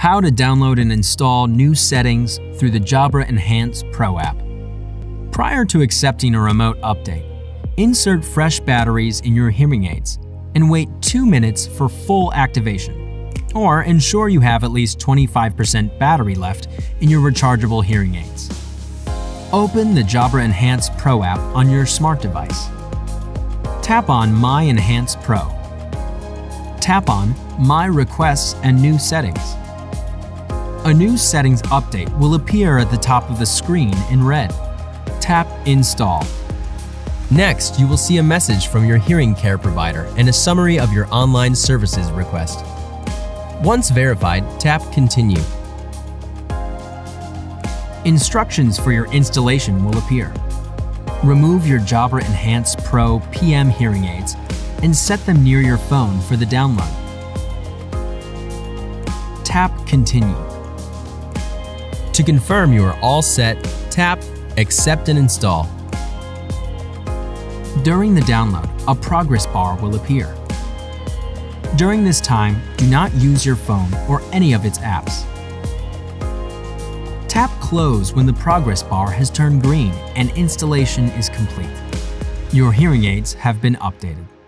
How to download and install new settings through the Jabra Enhance Pro app. Prior to accepting a remote update, insert fresh batteries in your hearing aids and wait 2 minutes for full activation, or ensure you have at least 25% battery left in your rechargeable hearing aids. Open the Jabra Enhance Pro app on your smart device. Tap on My Enhance Pro. Tap on My Requests and New Settings. A new settings update will appear at the top of the screen in red. Tap Install. Next, you will see a message from your hearing care provider and a summary of your online services request. Once verified, tap Continue. Instructions for your installation will appear. Remove your Jabra Enhance Pro PM hearing aids and set them near your phone for the download. Tap Continue. To confirm you are all set, tap Accept and Install. During the download, a progress bar will appear. During this time, do not use your phone or any of its apps. Tap Close when the progress bar has turned green and installation is complete. Your hearing aids have been updated.